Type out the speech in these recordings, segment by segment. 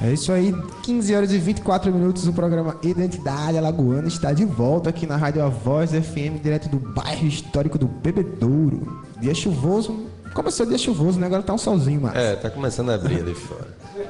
É isso aí, 15 horas e 24 minutos, o programa Identidade Alagoana está de volta aqui na Rádio A Voz FM, direto do bairro histórico do Bebedouro. Dia chuvoso, começou dia chuvoso, né? Agora tá um solzinho, mas... tá começando a abrir ali fora.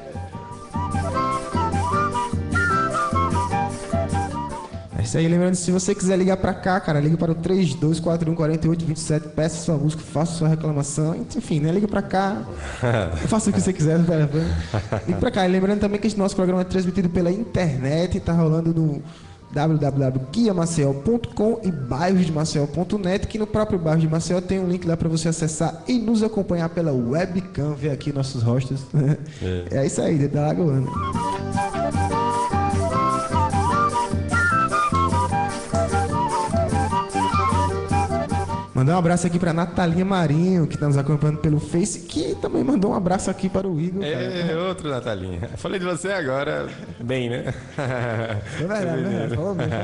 É isso aí, lembrando, se você quiser ligar pra cá, cara, liga para o 3241-4827, peça sua música, faça sua reclamação, enfim, né? Liga pra cá, faça o que você quiser no telefone. Liga pra cá, e lembrando também que esse nosso programa é transmitido pela internet, tá rolando no www.guiamaceió.com e bairrosdemaceió.net, que no próprio bairro de Maceió tem um link lá para você acessar e nos acompanhar pela webcam, ver aqui nossos rostos. É isso aí, da Alagoana. Mandar um abraço aqui para Natalinha Marinho, que está nos acompanhando pelo Face, que também mandou um abraço aqui para o Igor. Outro Natalinha. Falei de você agora, bem, né? É verdade, falou bem.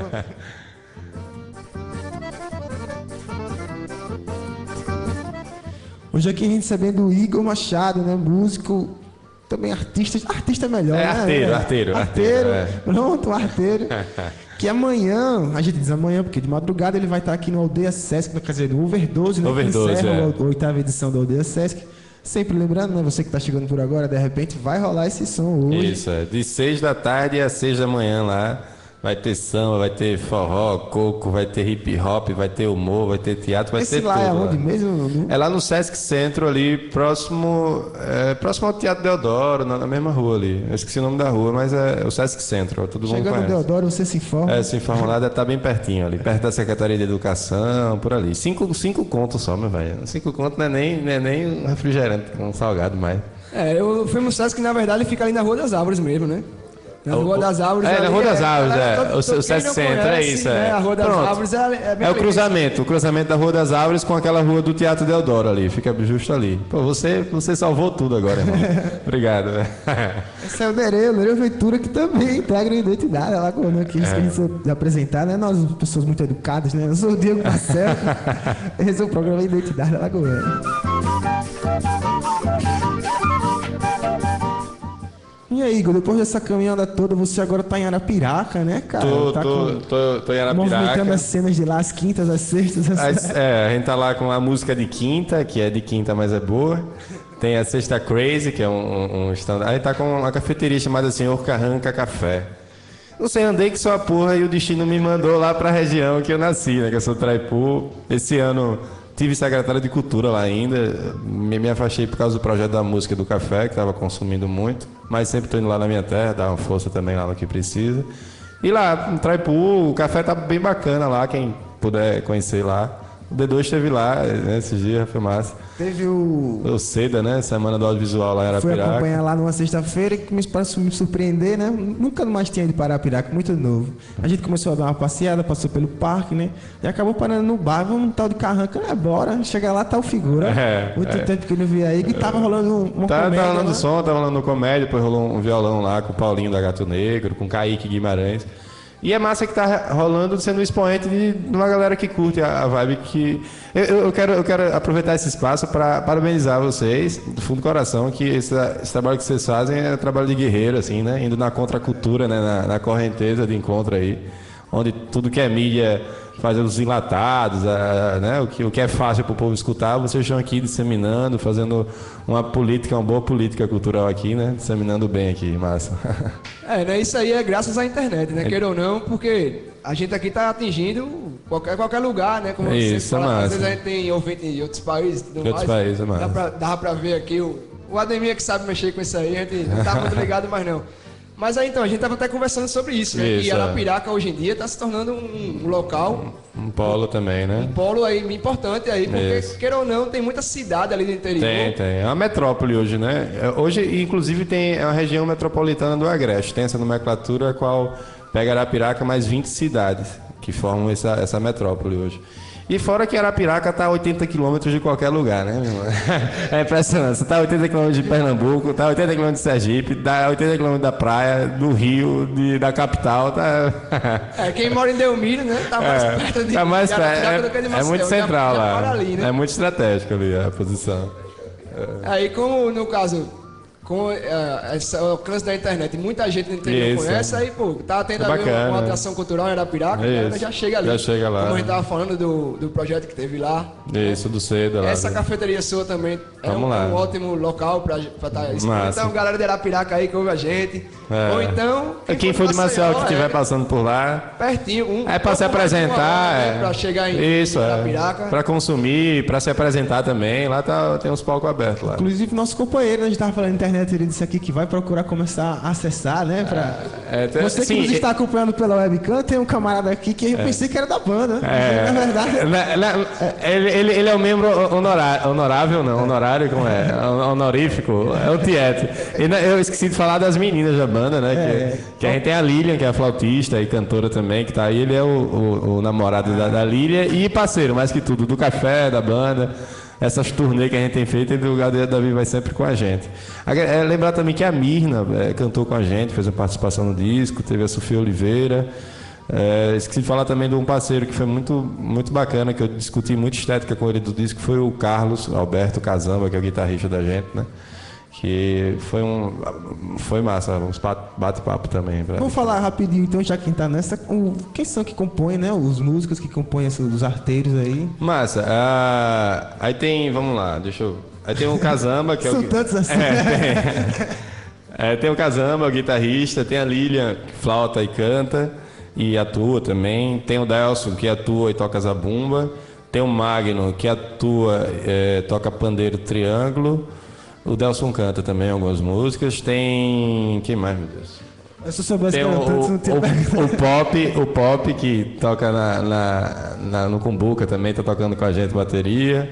Hoje aqui a gente recebendo o Igor Machado, né? Músico, também artista é melhor, né? Arteiro. Pronto, arteiro. Que amanhã, a gente diz amanhã, porque de madrugada ele vai estar aqui no Aldeia Sesc, quer dizer, no Overdose, né? Overdose, que encerra a 8ª edição do Aldeia Sesc. Sempre lembrando, né? Você que está chegando por agora, de repente vai rolar esse som hoje. Isso, de 6 da tarde às 6 da manhã lá. Vai ter samba, vai ter forró, coco, vai ter hip hop, vai ter humor, vai ter teatro, vai ter tudo. Esse lá é onde mesmo? É lá no Sesc Centro, ali, próximo ao Teatro Deodoro, na mesma rua ali. Eu esqueci o nome da rua, mas é o Sesc Centro, todo mundo conhece. Chegando no Deodoro, você se informa? Se informa lá, deve estar bem pertinho ali, perto da Secretaria de Educação, por ali. 5 contos só, meu velho. 5 contos não é nem um refrigerante, um salgado mais. Eu fui no Sesc que na verdade fica ali na Rua das Árvores mesmo, né? Na Rua das Árvores. Na Rua das Árvores, o Sesc Centro, é isso. Né? A Rua das Árvores é bem o cruzamento da Rua das Árvores com aquela rua do Teatro Deodoro ali, fica justo ali. Pô, você salvou tudo agora, irmão. Obrigado. Esse é o Nereu Ventura, que também integra a Identidade Alagoana, que a gente se apresentar, né? Nós, pessoas muito educadas, né? Eu sou o Diego Marcelo, esse é o programa Identidade Alagoana. E aí, Igor, depois dessa caminhada toda, você agora tá em Arapiraca, né, cara? Tô em Arapiraca. Movimentando as cenas de lá, as quintas, as sextas. A gente tá lá com a música de quinta, que é de quinta, mas é boa. Tem a Sexta Crazy, que é um stand. Aí tá com uma cafeteria chamada Senhor Carranca Café. Não sei, andei que só a porra e o destino me mandou lá pra região que eu nasci, né? Que eu sou Traipu. Esse ano tive secretário de Cultura lá ainda. Me afastei por causa do projeto da música e do café, que estava consumindo muito. Mas sempre estou indo lá na minha terra, dar uma força também lá no que precisa. E lá, no Traipu, o café tá bem bacana lá, quem puder conhecer lá. O D2 esteve lá, né, esses dias, foi massa. Teve o Seda, né? Semana do Audiovisual lá em Arapiraca. Fui acompanhar lá numa sexta-feira que me surpreender, né? Nunca mais tinha ido para Arapiraca, muito novo. A gente começou a dar uma passeada, passou pelo parque, né? E acabou parando no bar, vamos no tal de Carranca, né? Bora, chega lá, tá o figura. Muito tempo que eu não vi aí, que tava rolando uma comédia. Tá rolando lá. som, tá rolando comédia, depois rolou um violão lá com o Paulinho da Gato Negro, com o Kaique Guimarães. E é massa que tá rolando, sendo um expoente de uma galera que curte a vibe que... Eu quero aproveitar esse espaço para parabenizar vocês, do fundo do coração, que esse trabalho que vocês fazem é trabalho de guerreiro, assim, né? Indo na contracultura, né? Na correnteza de encontro aí, onde tudo que é mídia faz os enlatados, né? O que é fácil para o povo escutar, vocês estão aqui disseminando, fazendo uma boa política cultural aqui, né? Disseminando bem aqui, massa. Né? Isso aí é graças à internet, né? Queira ou não, porque a gente aqui tá atingindo qualquer lugar, né? Como isso, você fala, massa. às vezes a gente tem ouvinte em outros países, é massa. Dá pra ver aqui o Ademir que sabe mexer com isso aí, a gente não tá muito ligado, mas não. Mas aí então, a gente estava até conversando sobre isso, né? E Arapiraca hoje em dia está se tornando um local... Um polo também, né? Um polo aí importante aí, porque, queira ou não, tem muita cidade ali do interior. Tem. É uma metrópole hoje, né? Hoje, inclusive, tem a região metropolitana do Agreste. Tem essa nomenclatura a qual pega Arapiraca mais 20 cidades que formam essa metrópole hoje. E fora que Arapiraca está a 80 quilômetros de qualquer lugar, né, meu irmão? É impressionante. Você está a 80 quilômetros de Pernambuco, está a 80 quilômetros de Sergipe, está a 80 quilômetros da praia, do Rio, da capital. Tá... Quem mora em Delmiro, né? Está mais perto de Arapiraca do que de Maceió. É muito central lá. Ali, né? É muito estratégico ali a posição. Aí, como no caso, com esse alcance da internet, muita gente no interior conhece, aí, pô, tá tendo ali uma atração cultural em Arapiraca, a galera já chega ali. Já chega lá. Como a gente tava falando do projeto que teve lá. Isso, do Seda lá. Essa cafeteria sua também é um ótimo local pra estar expondo. Então, galera de Arapiraca aí que ouve a gente. Ou então... Quem for de Maceió que estiver passando por lá... Pertinho. Pra se apresentar. Pra chegar em Arapiraca. Pra consumir, pra se apresentar também. Lá tem uns palcos abertos lá. Inclusive, nosso companheiro, a gente tava falando na internet, ele disse aqui que vai procurar começar a acessar, né? Você que nos está acompanhando pela webcam, tem um camarada aqui que eu pensei que era da banda. Na verdade... Ele é um membro honorário, como é? Honorífico, é o Tieto. Eu esqueci de falar das meninas da banda, né? Que a gente tem a Lilian, que é a flautista e cantora também, que tá aí. Ele é o namorado da Lilian e parceiro, mais que tudo, do café, da banda. Essas turnês que a gente tem feito, e o Davi vai sempre com a gente. Lembrar também que a Mirna cantou com a gente, fez uma participação no disco, teve a Sofia Oliveira. Esqueci de falar também de um parceiro que foi muito, muito bacana, que eu discuti muita estética com ele do disco, foi o Carlos Alberto Casamba, que é o guitarrista da gente, né? Que foi massa, uns bate-papo também. Vamos falar rapidinho então, já quem tá nessa, quem são que compõem, né? Os músicos que compõem os arteiros aí. Massa, aí tem, vamos lá, aí tem o Casamba, que são tantos assim. Tem o Casamba, o guitarrista, tem a Lilian, que flauta e canta e atua também, tem o Delson, que atua e toca zabumba, tem o Magno, que atua, toca pandeiro triângulo. O Delson canta também algumas músicas. Tem... Quem mais, meu Deus? Eu só soubesse tem o Pop, que toca no Cumbuca também, tá tocando com a gente bateria.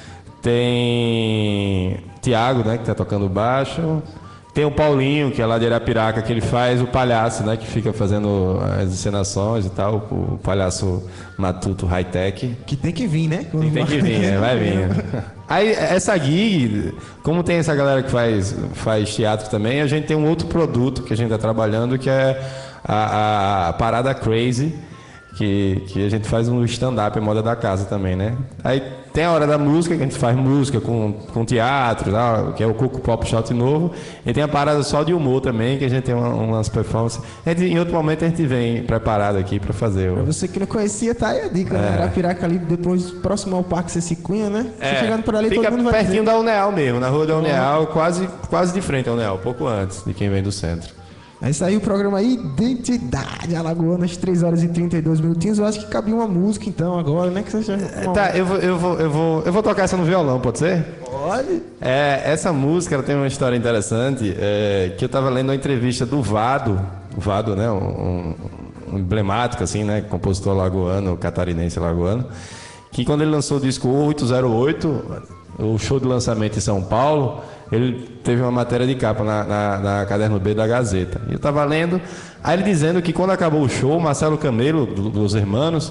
Tem Tiago, né, que tá tocando baixo. Tem o Paulinho, que é lá de Arapiraca, que ele faz o palhaço, né, que fica fazendo as encenações e tal, o palhaço matuto high-tech. Que tem que vir, né? Tem que vir, vai vir. Aí, essa gig, como tem essa galera que faz teatro também, a gente tem um outro produto que a gente está trabalhando, que é a Parada Crazy, que a gente faz um stand-up, moda da casa também, né? Aí tem a hora da música, que a gente faz música com teatro, tá? Que é o Coco Pop Shot novo. E tem a parada só de humor também, que a gente tem umas performances. Em outro momento a gente vem preparado aqui para fazer. Pra você que não conhecia, tá aí a dica, né? Arapiraca ali, depois próximo ao Parque Cecicunha, né? Você chegando por ali, fica todo mundo vai pertinho da Uneal mesmo, na rua da Uneal, quase de frente à Uneal, pouco antes de quem vem do centro. Aí saiu o programa Identidade Alagoanas, 3 horas e 32 minutinhos. Eu acho que cabia uma música então agora, né? Que você já... Tá, eu vou tocar essa no violão, pode ser? Pode. Essa música ela tem uma história interessante, que eu estava lendo uma entrevista do Vado, né? Um emblemático, assim, né? Compositor alagoano, catarinense alagoano, que quando ele lançou o disco 808, o show de lançamento em São Paulo, ele teve uma matéria de capa na Caderno B da Gazeta. E eu estava lendo, aí ele dizendo que quando acabou o show, o Marcelo Camelo, dos Hermanos,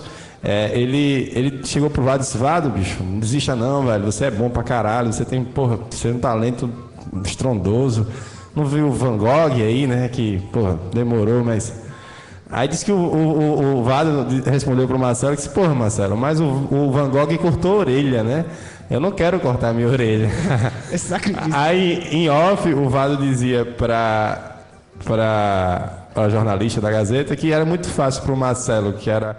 ele chegou pro Vado e disse: Vado, bicho, não desista não, velho, você é bom pra caralho, você tem um talento estrondoso. Não viu o Van Gogh aí, né, que, demorou, mas... Aí disse que o Vado respondeu pro Marcelo e disse: porra, Marcelo, mas o Van Gogh cortou a orelha, né? Eu não quero cortar a minha orelha. É sacrifício. Aí, em off, o Vado dizia para a jornalista da Gazeta que era muito fácil para o Marcelo, que era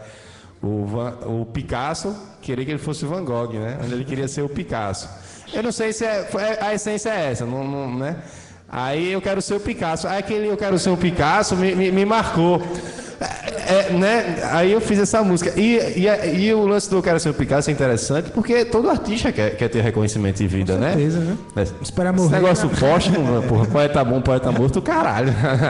o Picasso, querer que ele fosse o Van Gogh, né? Ele queria ser o Picasso. Eu não sei se a essência é essa, não, né? Aí eu quero ser o Picasso. Aí aquele eu quero ser o Picasso me marcou. Né? Aí eu fiz essa música. E o lance do Eu Quero Ser o Picasso é interessante porque todo artista quer ter reconhecimento de vida, com certeza, né? Esperar morrer. Esse negócio póstumo, porra, poeta bom, poeta morto, caralho.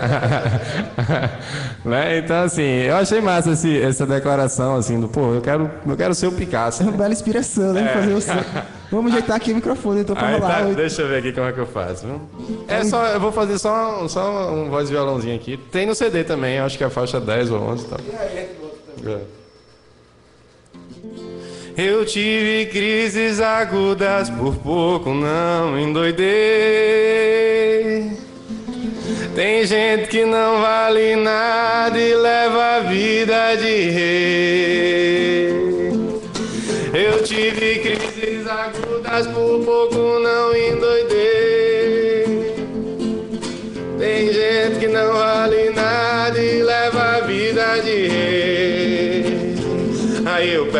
Né? Então, assim, eu achei massa essa declaração, assim, eu quero ser o Picasso. É uma bela inspiração, né? Fazer o som. Vamos ajeitar aqui o microfone, então, pra rolar. Tá, deixa eu ver aqui como é que eu faço. Eu vou fazer só um voz e violãozinho aqui. Tem no CD também, acho que é a faixa 10 ou 11 e tal. Eu tive crises agudas, por pouco não endoidei. Tem gente que não vale nada e leva a vida de rei. Eu tive crises agudas, por pouco não endoidei.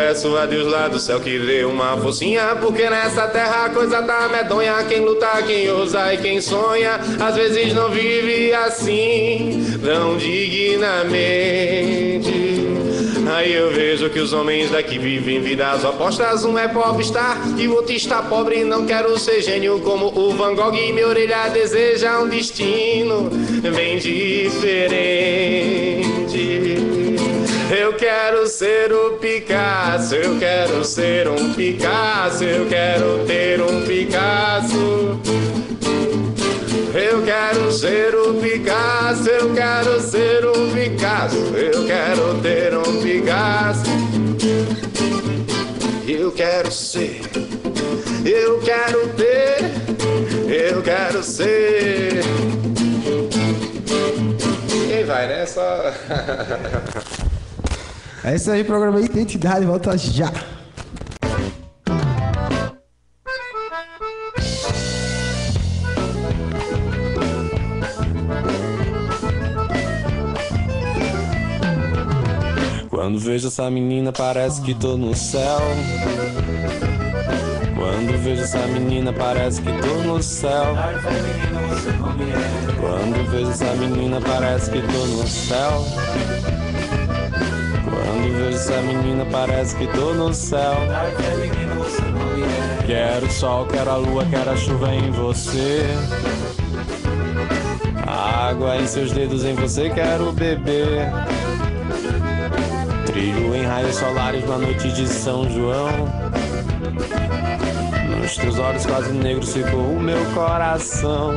peço a Deus lá do céu que dê uma forcinha, porque nessa terra a coisa tá medonha. Quem luta, quem ousa e quem sonha, às vezes não vive assim, tão dignamente. Aí eu vejo que os homens daqui vivem vidas opostas. Um é popstar e o outro está pobre. Não quero ser gênio como o Van Gogh, e minha orelha deseja um destino bem diferente. Eu quero ser o Picasso, eu quero ser um Picasso, eu quero ter um Picasso. Eu quero ser o Picasso, eu quero ser um Picasso, eu quero ter um Picasso. Eu quero ser, eu quero ter, eu quero ser. Quem vai, né? Só... É isso aí, programa Identidade, volta já. Quando vejo essa menina parece que tô no céu. Quando vejo essa menina parece que tô no céu. Quando vejo essa menina parece que tô no céu. Quando vejo essa menina parece que tô no céu. Quero o sol, quero a lua, quero a chuva em você. A água em seus dedos, em você quero beber. Trilho em raios solares na noite de São João. Nos teus olhos quase negros ficou o meu coração.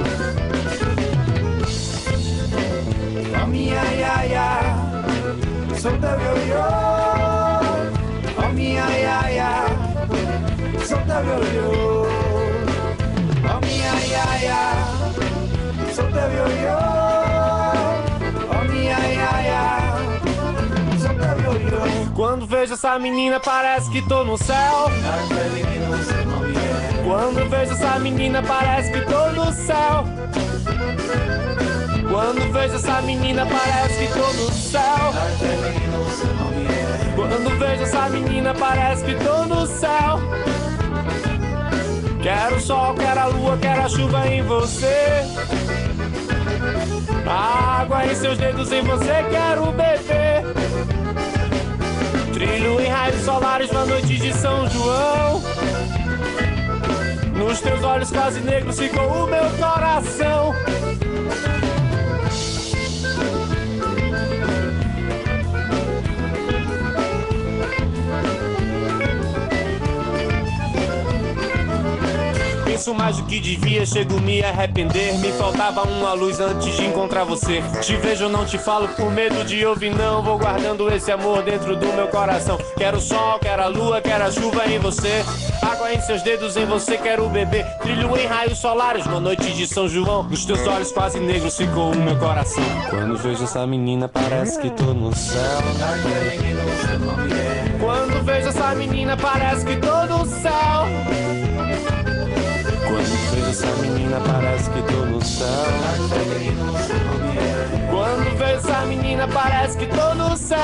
Oh minha iaia, sou teu ioiô. Oh minha iaia, sou teu ioiô. Oh minha iaia, sou teu ioiô. Oh minha iaia. Quando vejo essa menina parece que tô no céu. Quando vejo essa menina parece que tô no céu. Quando vejo essa menina parece que tô no céu. Quando vejo essa menina parece que tô no céu. Quero o sol, quero a lua, quero a chuva em você. A água em seus dedos, em você quero beber. Trilho em raios solares na noite de São João. Nos teus olhos quase negros ficou o meu coração. Penso mais do que devia, chego a me arrepender. Me faltava uma luz antes de encontrar você. Te vejo, não te falo por medo de ouvir não. Vou guardando esse amor dentro do meu coração. Quero o sol, quero a lua, quero a chuva em você. Água em seus dedos, em você quero beber. Trilho em raios solares, uma noite de São João. Nos teus olhos quase negros ficou o meu coração. Quando vejo essa menina parece que tô no céu. Quando vejo essa menina parece que tô no céu. Quando vejo essa menina parece que tô no céu. Quando vejo essa menina parece que tô no céu.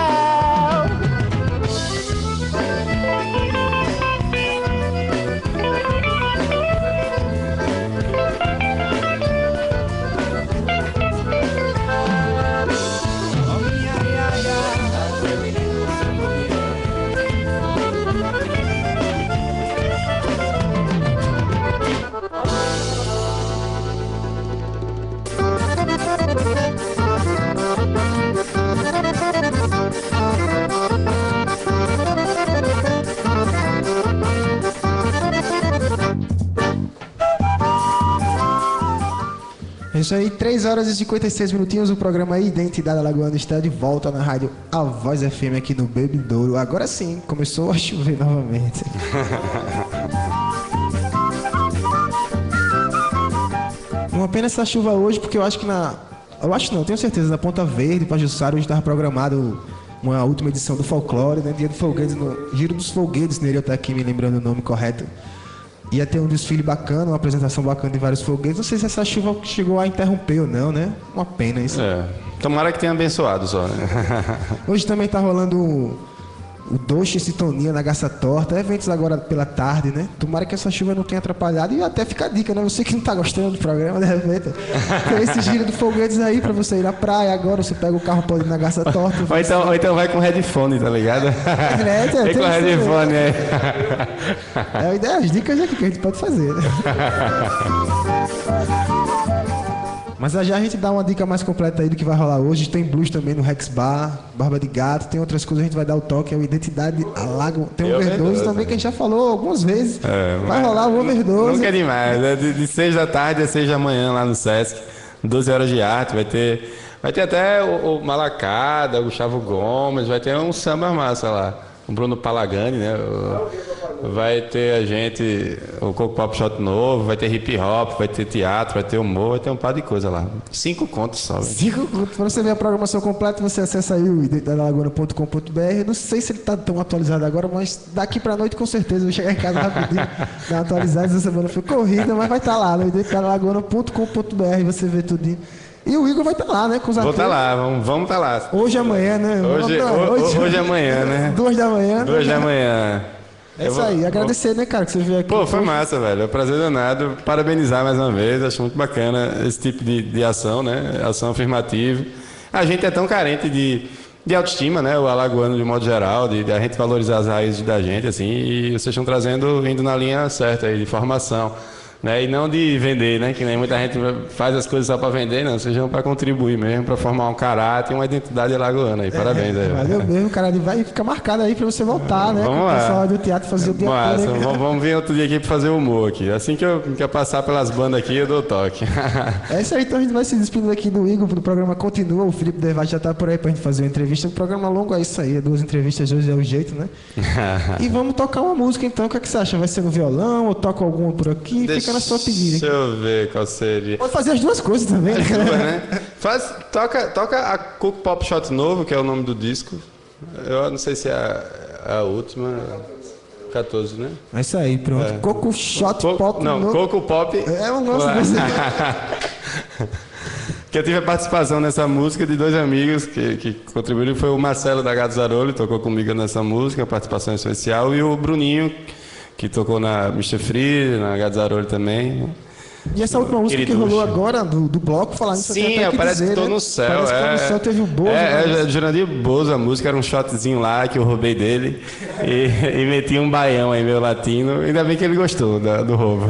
É isso aí, 3 horas e 56 minutinhos. O programa Identidade Alagoana está de volta na rádio A Voz FM aqui no Bebedouro. Agora sim, começou a chover novamente. Uma pena essa chuva hoje, porque eu acho que eu acho não, tenho certeza, na Ponta Verde, Pajuçara, hoje estava programado uma última edição do Folclore, né? Dia do Folguedes, no Giro dos Folguedes, nele eu estou aqui me lembrando o nome correto. Ia ter um desfile bacana, uma apresentação bacana de vários foguetes. Não sei se essa chuva chegou a interromper ou não, né? Uma pena isso. Tomara que tenha abençoado só, né? Hoje também tá rolando o Doce Sintonia na Garça Torta, eventos agora pela tarde, né? Tomara que essa chuva não tenha atrapalhado e até fica a dica, né? Você que não tá gostando do programa, de repente, tem esse giro de foguetes aí pra você ir à praia agora, você pega o carro, pode ir na Garça Torta. Ou então vai com headphone, tá ligado? Vai com headphone aí. É a ideia, as dicas aqui que a gente pode fazer, né? Mas já a gente dá uma dica mais completa aí do que vai rolar hoje. Tem blues também no Rex Bar, Barba de Gato, tem outras coisas, a gente vai dar o toque, é o Identidade Alagoana. Tem o Overdose também, que a gente já falou algumas vezes. Vai rolar o Overdose. Nunca é demais, né? De 6 da tarde a 6 da manhã lá no Sesc, 12 horas de arte, vai ter até o Malacada, o Gustavo Gomes, vai ter um samba massa lá. O Bruno Palagani, né? Vai ter a gente, o Coco Pop Shot novo, vai ter hip hop, vai ter teatro, vai ter humor, vai ter um par de coisa lá. 5 contos só. 5 contos. Para você ver a programação completa, você acessa aí o identidadelagoana.com.br. Não sei se ele está tão atualizado agora, mas daqui para a noite com certeza eu vou chegar em casa rapidinho, dar uma atualizada. Essa semana foi corrida, mas vai estar lá no identidadelagoana.com.br, você vê tudinho. E o Igor vai estar lá, né? Com os Vou estar lá, vamos estar lá. Hoje e amanhã, né? Hoje e amanhã, né? 2 da manhã. 2 da manhã. É isso aí, agradecer, né, cara, que você veio aqui. Pô, foi massa, velho. É um prazer danado. Parabenizar mais uma vez. Acho muito bacana esse tipo de ação, né? Ação afirmativa. A gente é tão carente de autoestima, né? O alagoano, de modo geral, de a gente valorizar as raízes da gente, assim. E vocês estão indo na linha certa aí, de formação. Né? E não de vender, né? Que nem muita gente faz as coisas só para vender, não. Sejam para contribuir mesmo, para formar um caráter e uma identidade alagoana aí. Parabéns aí. Valeu mesmo, cara. Ele vai ficar marcado aí para você voltar, né? Vamos com lá. O pessoal do teatro fazer o dia todo. Vamos vir outro dia aqui para fazer humor aqui. Assim que eu passar pelas bandas aqui, eu dou toque. É isso aí, então a gente vai se despedindo aqui do Igor, o programa continua. O Felipe Devate já tá por aí pra gente fazer uma entrevista. O programa longo é isso aí, 2 entrevistas hoje é o jeito, né? E vamos tocar uma música então. O que é que você acha? Vai ser no violão ou toca alguma por aqui? Fica na sua pedida. Deixa eu ver qual seria. Pode fazer as duas coisas também, né? Toca a Coco Pop Shot novo, que é o nome do disco. Eu não sei se é a última. 14, né? É isso aí, pronto. Coco Shot Pop. Não, novo. Coco Pop. É um nosso desse. Que eu tive a participação nessa música de 2 amigos que contribuíram. Foi o Marcelo da Gato Zarolli, tocou comigo nessa música, participação especial, e o Bruninho, que tocou na Mr. Free, na Gato Zarolli também. E essa última música que rolou agora do bloco, falando isso aqui. Sim, parece que tô no céu. Parece que tô no céu, teve o Bozo. Jurandir Bozo, a música era um shotzinho lá que eu roubei dele e meti um baião aí, meu latino. Ainda bem que ele gostou do roubo.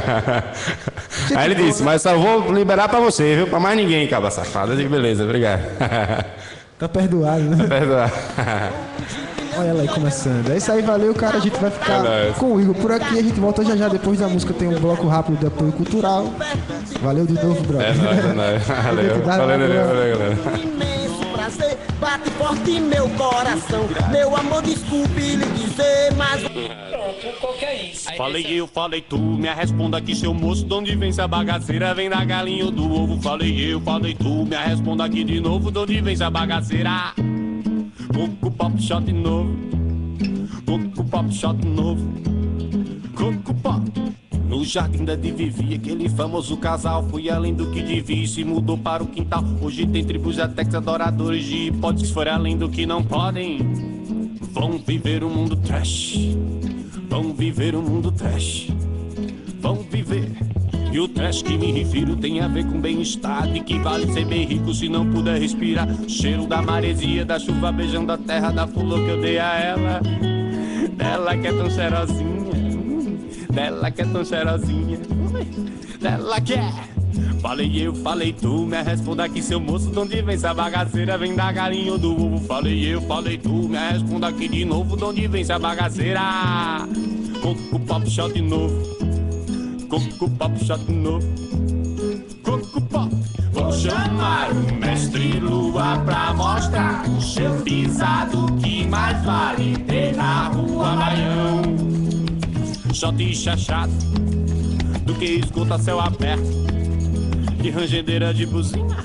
Aí ele disse, mas só vou liberar pra você, viu? Pra mais ninguém, cabra safado. Eu digo, beleza, obrigado. Tá perdoado, né? Tá perdoado. Olha ela aí começando. É isso aí, valeu, cara. A gente vai ficar com o Igor por aqui. A gente volta já depois da música. Tem um bloco rápido de apoio cultural. Valeu de novo, brother. Valeu, galera. Prazer, bate forte meu coração. Meu amor, desculpe lhe dizer, mas. Pronto, qual que é isso? Falei eu, falei tu, me responda aqui, seu moço, de onde vem essa bagaceira? Vem da galinha ou do ovo? Falei eu, falei tu, me responda aqui de novo, de onde vem essa bagaceira? Coco Pop Shot novo, Coco Pop Shot novo, Coco Pop. No jardim da Divivi, aquele famoso casal foi além do que devia e se mudou para o quintal. Hoje tem tribos atex adoradores de hipóteses, for além do que não podem. Vão viver um mundo trash, vão viver um mundo trash, vão viver. E o trash que me refiro tem a ver com bem-estar, de que vale ser bem rico se não puder respirar. Cheiro da maresia, da chuva beijando a terra, da flor que eu dei a ela, dela que é tão cheirosinha, dela que é tão cheirosinha, dela que é. Falei eu, falei tu, me responda aqui, seu moço, de onde vem essa bagaceira? Vem da galinha ou do ovo? Falei eu, falei tu, me responda aqui de novo, de onde vem essa bagaceira? Coco Pop Shot novo, Coco Pop Shot novo, Coco Pop. Vou chamar o mestre Lua pra mostrar o seu pisado que mais vale ter na rua Baião. Shot e chachado do que escuta céu aberto, de rangedeira de buzina.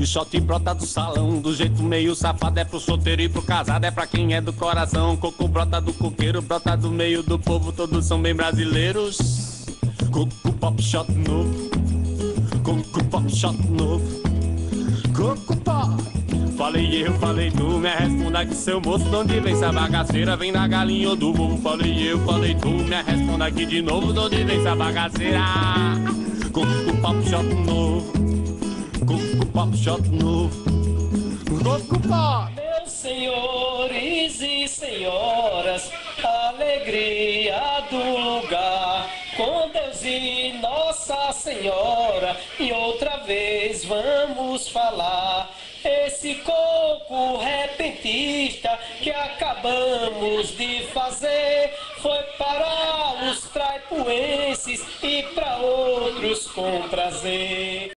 shot brota do salão, do jeito meio safado, é pro solteiro e pro casado, é pra quem é do coração. Coco brota do coqueiro, brota do meio do povo, todos são bem brasileiros. Coco pop shot novo, coco pop shot novo, coco pop. Falei eu, falei tu, me responda aqui seu moço, de onde vem essa bagaceira? Vem da galinha ou do ovo? Falei eu, falei tu, me responda aqui de novo, de onde vem essa bagaceira? Coco pop shot novo, coco pop shot novo, coco pop. Meus senhores e senhoras, alegria do lugar, com Deus e Nossa Senhora, e outra vez vamos falar. Esse coco repentista que acabamos de fazer foi para os traipuenses e para outros com prazer.